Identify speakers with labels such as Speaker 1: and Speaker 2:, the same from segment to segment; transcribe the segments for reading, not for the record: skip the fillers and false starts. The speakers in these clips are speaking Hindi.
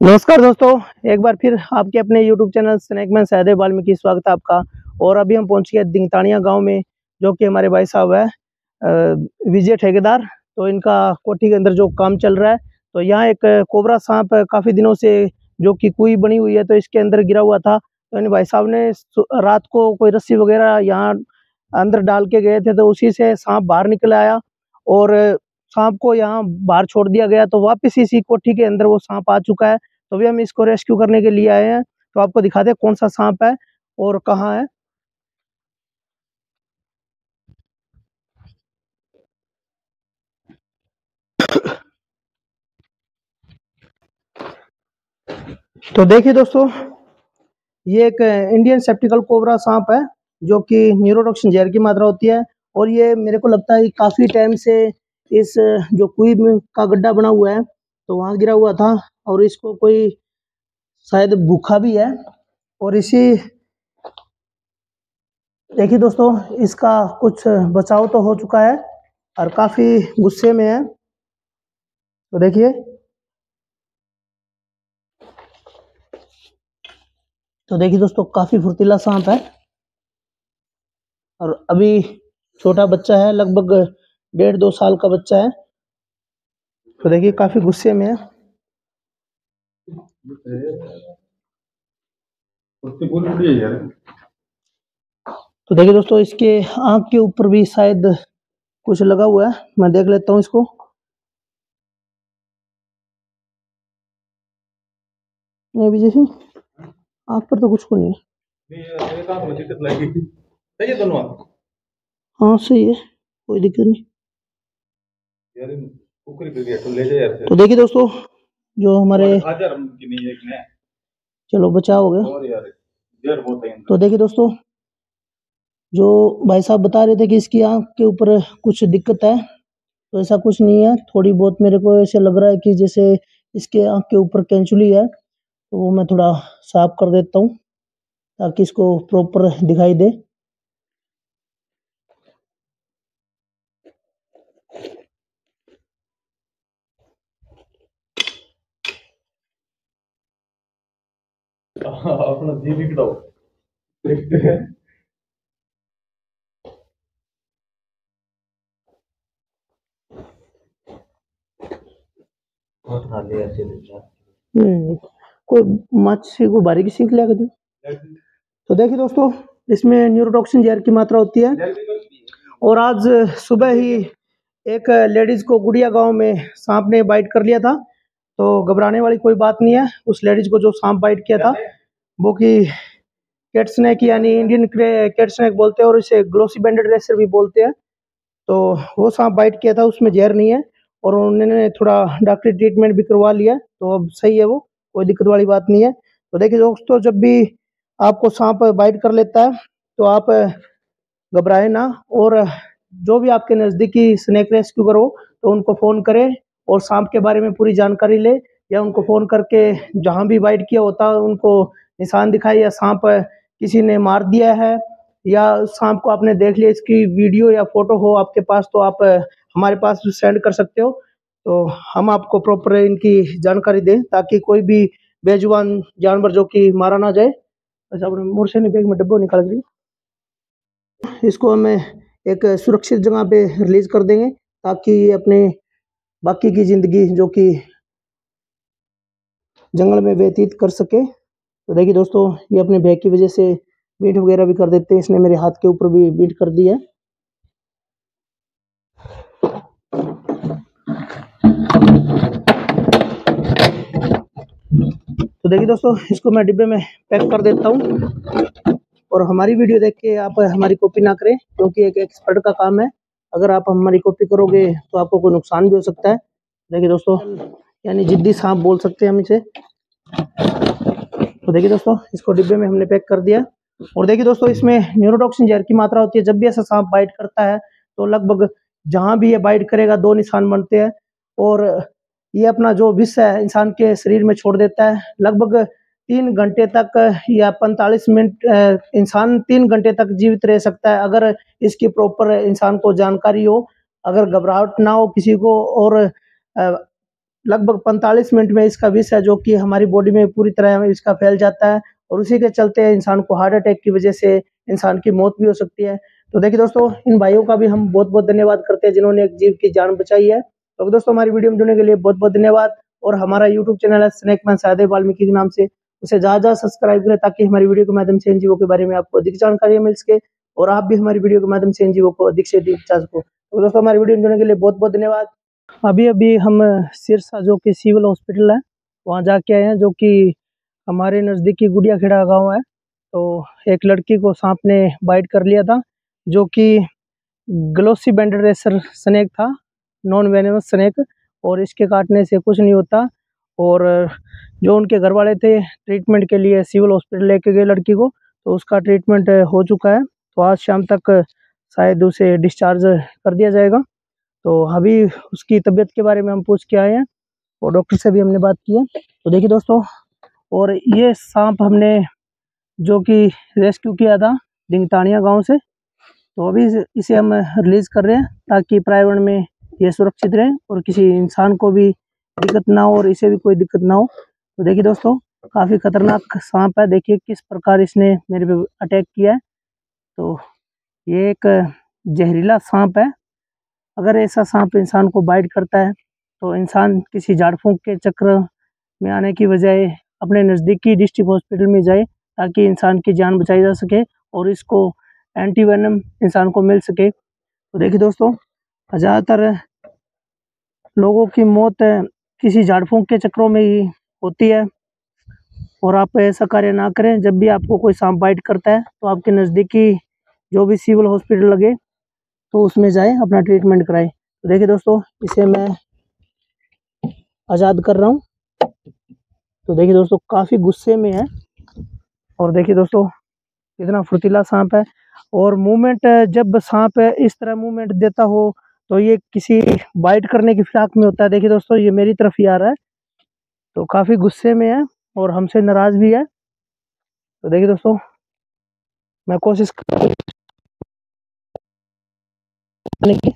Speaker 1: नमस्कार दोस्तों, एक बार फिर आपके अपने YouTube channel snakeman Sahdev Valmiki स्वागत है आपका। और अभी हम पहुंच गए दिंगतानिया गांव में, जो कि हमारे भाई साहब है विजय ठेकेदार। तो इनका कोठी के अंदर जो काम चल रहा है, तो यहाँ एक कोबरा सांप काफ़ी दिनों से जो कि कुई बनी हुई है, तो इसके अंदर गिरा हुआ था। तो इन भाई साहब ने रात को कोई रस्सी वगैरह यहाँ अंदर डाल के गए थे, तो उसी से सांप बाहर निकल आया और सांप को यहाँ बाहर छोड़ दिया गया। तो वापस इसी कोठी के अंदर वो सांप आ चुका है। तो अभी हम इसको रेस्क्यू करने के लिए आए हैं। तो आपको दिखाते हैं कौन सा सांप है और कहाँ है। तो देखिए दोस्तों, ये एक इंडियन सेप्टिकल कोबरा सांप है, जो कि न्यूरोटॉक्सिन जहर की मात्रा होती है। और ये मेरे को लगता है काफी टाइम से इस जो कुएं में का गड्ढा बना हुआ है, तो वहां गिरा हुआ था। और इसको कोई शायद भूखा भी है। और इसी देखिए दोस्तों, इसका कुछ बचाव तो हो चुका है और काफी गुस्से में है। तो देखिए, दोस्तों काफी फुर्तीला सांप है। और अभी छोटा बच्चा है, लगभग 1.5-2 साल का बच्चा है। तो देखिए काफी गुस्से में है। तो देखिए दोस्तों, इसके आंख के ऊपर भी शायद कुछ लगा हुआ है। मैं देख लेता हूँ इसको। नहीं अभी जैसे आंख पर तो कुछ को नहीं है। हाँ सही है, कोई दिक्कत नहीं। तो देखिए दोस्तों, जो हमारे चलो बचाव हो गया। तो देखिए दोस्तों, जो भाई साहब बता रहे थे कि इसकी आंख के ऊपर कुछ दिक्कत है, तो ऐसा कुछ नहीं है। थोड़ी बहुत मेरे को ऐसे लग रहा है कि जैसे इसके आंख के ऊपर कैंचुली है, तो वो मैं थोड़ा साफ कर देता हूँ ताकि इसको प्रॉपर दिखाई दे। अपना जी भी कटाओ, देखते हैं। कोई मच्छी को बारीकी सीख लिया कर। तो देखिए दोस्तों, इसमें न्यूरोटॉक्सिन जहर की मात्रा होती है। और आज सुबह ही एक लेडीज को गुड़िया गांव में सांप ने बाइट कर लिया था। तो घबराने वाली कोई बात नहीं है। उस लेडीज को जो सांप बाइट किया था, वो की कैट स्नेक यानी इंडियन कैट स्नेक बोलते हैं, और इसे ग्लोसी बैंडेड रेसर भी बोलते हैं। तो वो सांप बाइट किया था, उसमें जहर नहीं है। और उन्होंने थोड़ा डॉक्टरी ट्रीटमेंट भी करवा लिया, तो अब सही है, वो कोई दिक्कत वाली बात नहीं है। तो देखिए दोस्तों, जब भी आपको सांप बाइट कर लेता है, तो आप घबराए ना। और जो भी आपके नज़दीकी स्नेक रेस्क्यू करो, तो उनको फ़ोन करें और सांप के बारे में पूरी जानकारी ले, या उनको फ़ोन करके जहाँ भी बाइट किया होता है उनको निशान दिखाए, या सांप किसी ने मार दिया है, या सांप को आपने देख लिया, इसकी वीडियो या फोटो हो आपके पास, तो आप हमारे पास सेंड कर सकते हो। तो हम आपको प्रॉपर इनकी जानकारी दें, ताकि कोई भी बेजुबान जानवर जो कि मारा ना जाए। अच्छा, अपने मोरसेनी बैग में डब्बा निकाल के इसको हमें एक सुरक्षित जगह पे रिलीज कर देंगे, ताकि ये अपने बाकी की ज़िंदगी जो कि जंगल में व्यतीत कर सके। तो देखिए दोस्तों, ये अपने बैग की वजह से बीट वगैरह भी कर देते हैं। इसने मेरे हाथ के ऊपर भी बीट कर दी है। तो देखिए दोस्तों, इसको मैं डिब्बे में पैक कर देता हूँ। और हमारी वीडियो देख के आप हमारी कॉपी ना करें, क्योंकि एक एक्सपर्ट का काम है। अगर आप हमारी कॉपी करोगे तो आपको कोई नुकसान भी हो सकता है। देखिए दोस्तों, यानी जिद्दी सांप बोल सकते हैं हम इसे। तो देखिए दोस्तों, इसको डिब्बे में हमने पैक कर दिया। और देखिए दोस्तों, इसमें न्यूरोटॉक्सिन जहर की मात्रा होती है। जब भी ऐसा सांप बाइट करता है, तो लगभग जहाँ भी ये बाइट करेगा 2 निशान बनते हैं। और ये अपना जो विष है इंसान के शरीर में छोड़ देता है। लगभग 3 घंटे तक या 45 मिनट इंसान 3 घंटे तक जीवित रह सकता है, अगर इसकी प्रॉपर इंसान को जानकारी हो, अगर घबराहट ना हो किसी को। और लगभग 45 मिनट में इसका विष है जो कि हमारी बॉडी में पूरी तरह इसका फैल जाता है और उसी के चलते इंसान को हार्ट अटैक की वजह से इंसान की मौत भी हो सकती है। तो देखिए दोस्तों, इन भाइयों का भी हम बहुत बहुत धन्यवाद करते हैं जिन्होंने एक जीव की जान बचाई है। तो दोस्तों, हमारी वीडियो में जुड़ने के लिए बहुत बहुत धन्यवाद। और हमारा यूट्यूब चैनल है स्नेकमैन सहदेव वाल्मीकि के नाम से, उसे ज़्यादा सब्सक्राइब करें ताकि हमारी वीडियो के माध्यम से इन जीवों के बारे में आपको अधिक जानकारी मिल सके और आप भी हमारी वीडियो के माध्यम से इन जीवों को अधिक से अधिक बचा सको। तो दोस्तों, हमारी वीडियो में जुड़ने के लिए बहुत बहुत धन्यवाद। अभी अभी हम सिरसा जो कि सिविल हॉस्पिटल है वहाँ जाके आए हैं, जो कि हमारे नज़दीकी गुड़ियाखेड़ा गांव है। तो एक लड़की को सांप ने बाइट कर लिया था, जो कि ग्लोसी बैंडेड रेसर स्नेक था, नॉन वेनेमस स्नेक, और इसके काटने से कुछ नहीं होता। और जो उनके घर वाले थे ट्रीटमेंट के लिए सिविल हॉस्पिटल लेके गए लड़की को, तो उसका ट्रीटमेंट हो चुका है। तो आज शाम तक शायद उसे डिस्चार्ज कर दिया जाएगा। तो अभी उसकी तबीयत के बारे में हम पूछ के आए हैं और डॉक्टर से भी हमने बात की है। तो देखिए दोस्तों, और ये सांप हमने जो कि रेस्क्यू किया था डिंगतानिया गांव से, तो अभी इसे हम रिलीज कर रहे हैं ताकि पर्यावरण में ये सुरक्षित रहे और किसी इंसान को भी दिक्कत ना हो और इसे भी कोई दिक्कत ना हो। तो देखिए दोस्तों, काफ़ी खतरनाक सांप है। देखिए किस प्रकार इसने मेरे पे अटैक किया है। तो ये एक जहरीला सांप है। अगर ऐसा सांप इंसान को बाइट करता है तो इंसान किसी झाड़ फूंक के चक्र में आने की बजाय अपने नज़दीकी डिस्ट्रिक्ट हॉस्पिटल में जाए ताकि इंसान की जान बचाई जा सके और इसको एंटीवेनम इंसान को मिल सके। तो देखिए दोस्तों, ज़्यादातर लोगों की मौत किसी झाड़ फूंक के चक्रों में ही होती है और आप ऐसा कार्य ना करें। जब भी आपको कोई सांप बाइट करता है तो आपके नज़दीकी जो भी सिविल हॉस्पिटल लगे तो उसमें जाए, अपना ट्रीटमेंट कराएं। तो देखिए दोस्तों, इसे मैं आज़ाद कर रहा हूँ। तो देखिए दोस्तों, काफ़ी गुस्से में है और देखिए दोस्तों कितना फुर्तीला सांप है। और मूवमेंट, जब सांप इस तरह मूवमेंट देता हो तो ये किसी बाइट करने की फिराक में होता है। देखिए दोस्तों, ये मेरी तरफ ही आ रहा है, तो काफ़ी गुस्से में है और हमसे नाराज़ भी है। तो देखिए दोस्तों, मैं कोशिश करने की।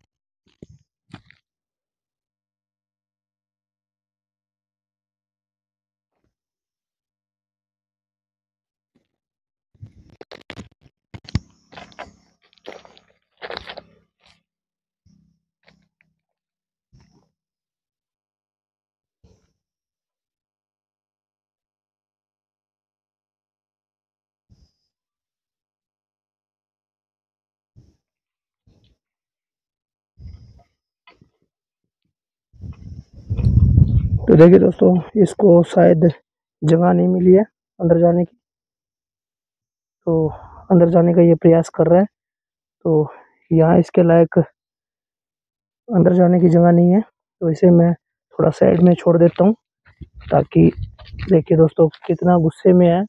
Speaker 1: तो देखिए दोस्तों, इसको शायद जगह नहीं मिली है अंदर जाने की, तो अंदर जाने का ये प्रयास कर रहा है। तो यहाँ इसके लायक अंदर जाने की जगह नहीं है, तो इसे मैं थोड़ा साइड में छोड़ देता हूँ ताकि देखिए दोस्तों कितना गुस्से में है।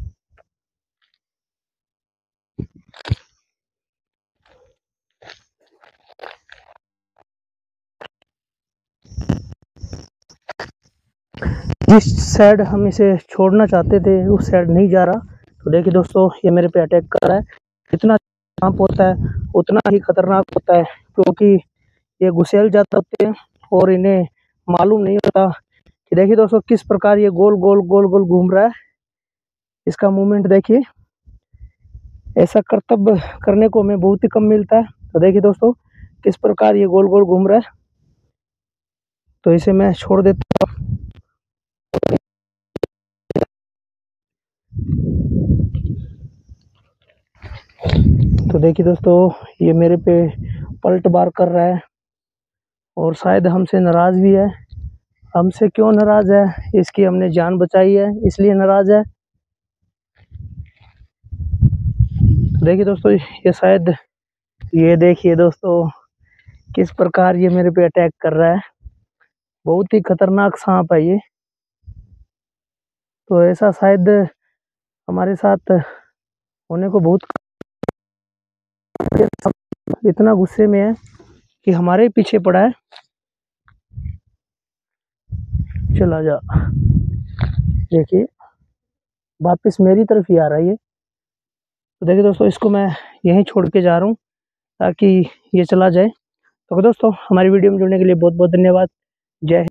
Speaker 1: जिस साइड हम इसे छोड़ना चाहते थे उस साइड नहीं जा रहा। तो देखिए दोस्तों, ये मेरे पे अटैक कर रहा है। जितना सांप होता है उतना ही खतरनाक होता है, क्योंकि ये घुसेल जाते होते हैं और इन्हें मालूम नहीं होता कि देखिए दोस्तों किस प्रकार ये गोल गोल गोल गोल घूम रहा है। इसका मूवमेंट देखिए, ऐसा करतब करने को हमें बहुत ही कम मिलता है। तो देखिए दोस्तों किस प्रकार ये गोल गोल घूम रहा है। तो इसे मैं छोड़ देता हूँ। तो देखिए दोस्तों, ये मेरे पे पलट बार कर रहा है और शायद हमसे नाराज़ भी है। हमसे क्यों नाराज़ है? इसकी हमने जान बचाई है इसलिए नाराज़ है। तो देखिए दोस्तों, ये शायद, ये देखिए दोस्तों किस प्रकार ये मेरे पे अटैक कर रहा है। बहुत ही खतरनाक सांप है ये। तो ऐसा शायद हमारे साथ होने को बहुत, इतना गुस्से में है कि हमारे पीछे पड़ा है। चला जा, देखिए वापस मेरी तरफ ही आ रहा है ये। तो देखिए दोस्तों, इसको मैं यहीं छोड़ के जा रहा हूँ ताकि ये चला जाए। तो दोस्तों, हमारी वीडियो में जुड़ने के लिए बहुत बहुत धन्यवाद। जय हिंद।